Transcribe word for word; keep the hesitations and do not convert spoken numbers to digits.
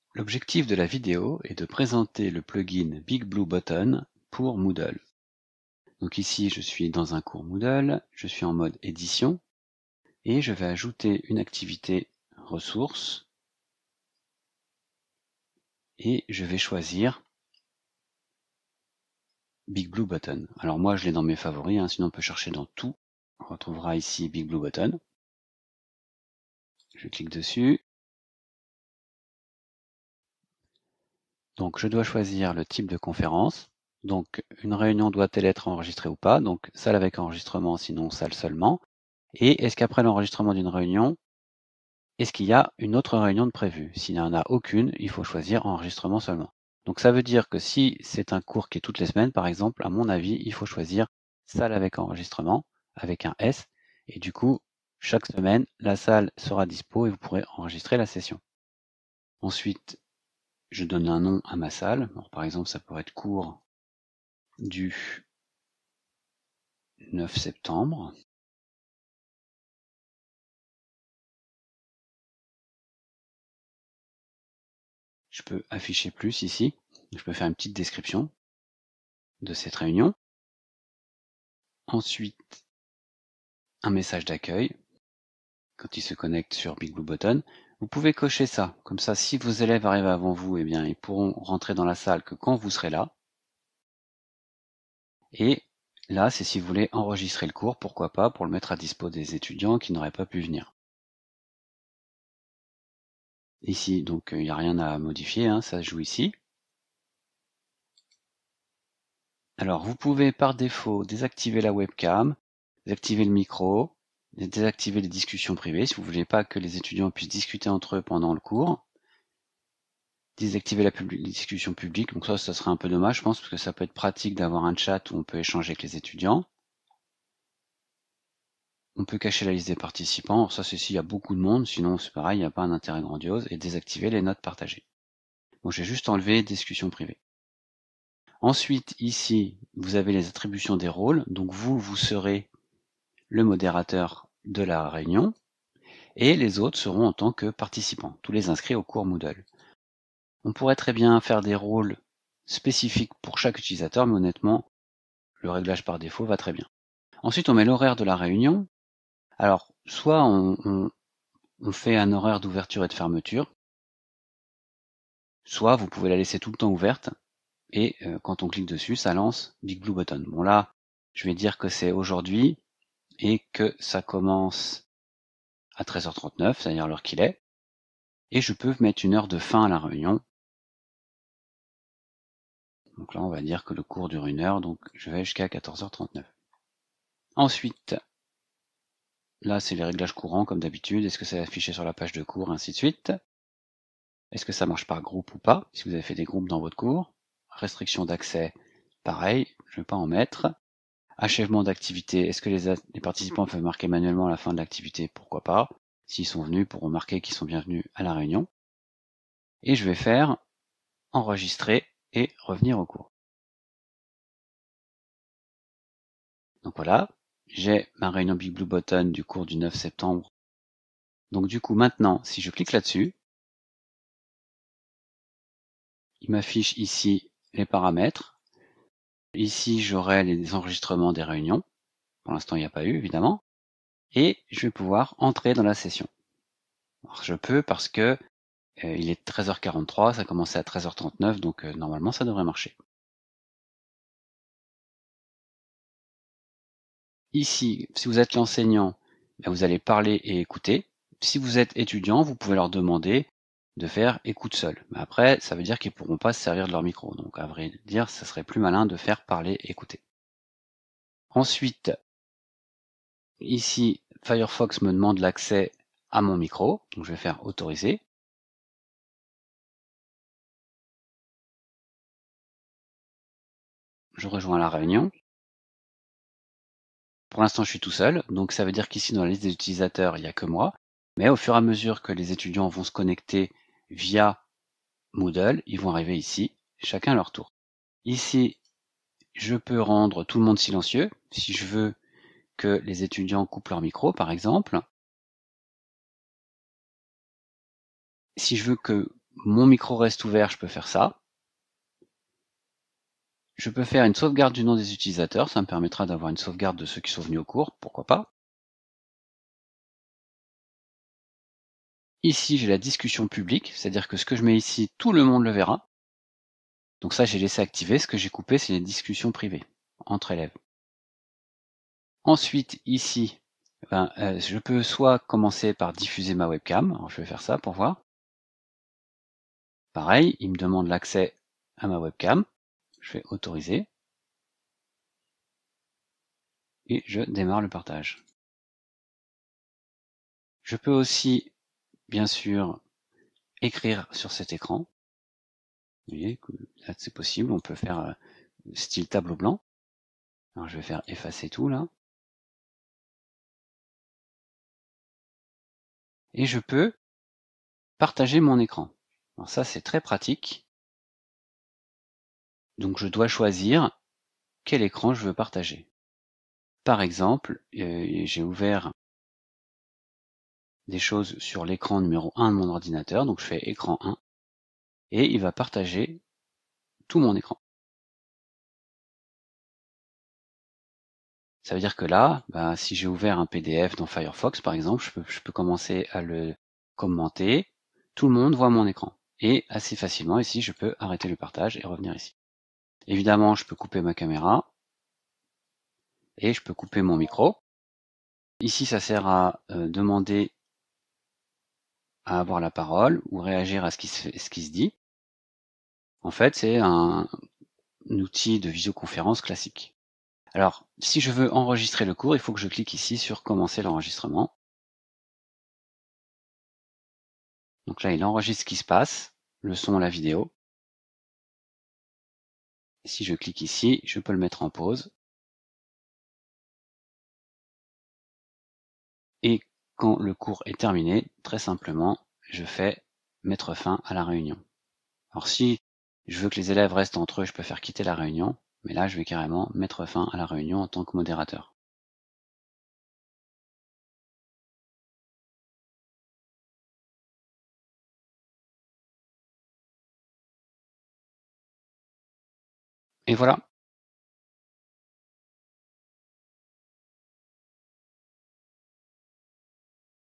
L'objectif de la vidéo est de présenter le plugin BigBlueButton pour Moodle. Donc ici, je suis dans un cours Moodle, je suis en mode édition, et je vais ajouter une activité ressources, et je vais choisir BigBlueButton. Alors moi, je l'ai dans mes favoris, hein, sinon on peut chercher dans tout. On retrouvera ici BigBlueButton. Je clique dessus. Donc je dois choisir le type de conférence. Donc une réunion doit-elle être enregistrée ou pas? Donc salle avec enregistrement, sinon salle seulement. Et est-ce qu'après l'enregistrement d'une réunion, est-ce qu'il y a une autre réunion de prévue? S'il n'y en a aucune, il faut choisir enregistrement seulement. Donc ça veut dire que si c'est un cours qui est toutes les semaines, par exemple, à mon avis, il faut choisir salle avec enregistrement, avec un S, et du coup, chaque semaine, la salle sera dispo et vous pourrez enregistrer la session. Ensuite, je donne un nom à ma salle. Alors, par exemple, ça pourrait être cours du neuf septembre. Je peux afficher plus ici. Je peux faire une petite description de cette réunion. Ensuite, un message d'accueil quand ils se connectent sur BigBlueButton. Vous pouvez cocher ça. Comme ça, si vos élèves arrivent avant vous, eh bien, ils pourront rentrer dans la salle que quand vous serez là. Et là, c'est si vous voulez enregistrer le cours, pourquoi pas, pour le mettre à dispo des étudiants qui n'auraient pas pu venir. Ici, donc, il n'y a rien à modifier, hein, ça se joue ici. Alors, vous pouvez par défaut désactiver la webcam, désactiver le micro, désactiver les discussions privées si vous ne voulez pas que les étudiants puissent discuter entre eux pendant le cours. Désactiver la publi- discussion publique, donc ça, ça serait un peu dommage, je pense, parce que ça peut être pratique d'avoir un chat où on peut échanger avec les étudiants. On peut cacher la liste des participants, alors ça c'est s'il y a beaucoup de monde, sinon c'est pareil, il n'y a pas un intérêt grandiose, et désactiver les notes partagées. Bon, j'ai juste enlevé discussion privée. Ensuite, ici, vous avez les attributions des rôles, donc vous, vous serez le modérateur de la réunion, et les autres seront en tant que participants, tous les inscrits au cours Moodle. On pourrait très bien faire des rôles spécifiques pour chaque utilisateur, mais honnêtement, le réglage par défaut va très bien. Ensuite, on met l'horaire de la réunion. Alors, soit on, on, on fait un horaire d'ouverture et de fermeture, soit vous pouvez la laisser tout le temps ouverte, et euh, quand on clique dessus, ça lance BigBlueButton. Bon là, je vais dire que c'est aujourd'hui, et que ça commence à treize heures trente-neuf, c'est-à-dire l'heure qu'il est, et je peux mettre une heure de fin à la réunion. Donc là, on va dire que le cours dure une heure, donc je vais jusqu'à quatorze heures trente-neuf. Ensuite, là, c'est les réglages courants, comme d'habitude. Est-ce que c'est affiché sur la page de cours, ainsi de suite. Est-ce que ça marche par groupe ou pas, si vous avez fait des groupes dans votre cours. Restriction d'accès, pareil, je ne vais pas en mettre. Achèvement d'activité, est-ce que les, les participants peuvent marquer manuellement à la fin de l'activité? Pourquoi pas. S'ils sont venus, ils pourront marquer qu'ils sont bienvenus à la réunion. Et je vais faire enregistrer et revenir au cours. Donc voilà, j'ai ma réunion BigBlueButton du cours du neuf septembre. Donc du coup maintenant, si je clique là-dessus, il m'affiche ici les paramètres. Ici, j'aurai les enregistrements des réunions. Pour l'instant, il n'y a pas eu, évidemment. Et je vais pouvoir entrer dans la session. Alors, je peux parce que euh, il est treize heures quarante-trois, ça a commencé à treize heures trente-neuf, donc euh, normalement, ça devrait marcher. Ici, si vous êtes l'enseignant, ben, vous allez parler et écouter. Si vous êtes étudiant, vous pouvez leur demander de faire écoute seul. Mais après, ça veut dire qu'ils ne pourront pas se servir de leur micro. Donc, à vrai dire, ça serait plus malin de faire parler et écouter. Ensuite, ici, Firefox me demande l'accès à mon micro. Donc, je vais faire autoriser. Je rejoins la réunion. Pour l'instant, je suis tout seul. Donc, ça veut dire qu'ici, dans la liste des utilisateurs, il n'y a que moi. Mais au fur et à mesure que les étudiants vont se connecter via Moodle, ils vont arriver ici, chacun à leur tour. Ici, je peux rendre tout le monde silencieux, si je veux que les étudiants coupent leur micro, par exemple. Si je veux que mon micro reste ouvert, je peux faire ça. Je peux faire une sauvegarde du nom des utilisateurs, ça me permettra d'avoir une sauvegarde de ceux qui sont venus au cours, pourquoi pas. Ici, j'ai la discussion publique, c'est-à-dire que ce que je mets ici, tout le monde le verra. Donc ça, j'ai laissé activer. Ce que j'ai coupé, c'est les discussions privées entre élèves. Ensuite, ici, ben, euh, je peux soit commencer par diffuser ma webcam. Alors, je vais faire ça pour voir. Pareil, il me demande l'accès à ma webcam. Je fais autoriser. Et je démarre le partage. Je peux aussi, bien sûr, écrire sur cet écran. Vous voyez, là c'est possible, on peut faire euh, style tableau blanc. Alors je vais faire effacer tout là. Et je peux partager mon écran. Alors ça c'est très pratique. Donc je dois choisir quel écran je veux partager. Par exemple, euh, j'ai ouvert des choses sur l'écran numéro un de mon ordinateur, donc je fais écran un, et il va partager tout mon écran. Ça veut dire que là, bah, si j'ai ouvert un P D F dans Firefox par exemple, je peux, je peux commencer à le commenter, tout le monde voit mon écran. Et assez facilement ici, je peux arrêter le partage et revenir ici. Évidemment, je peux couper ma caméra, et je peux couper mon micro. Ici, ça sert à euh, demander à avoir la parole ou réagir à ce qui se, fait, ce qui se dit. En fait, c'est un, un outil de visioconférence classique. Alors, si je veux enregistrer le cours, il faut que je clique ici sur commencer l'enregistrement. Donc là, il enregistre ce qui se passe, le son, la vidéo. Si je clique ici, je peux le mettre en pause. Et quand le cours est terminé, très simplement, je fais mettre fin à la réunion. Alors si je veux que les élèves restent entre eux, je peux faire quitter la réunion, mais là je vais carrément mettre fin à la réunion en tant que modérateur. Et voilà.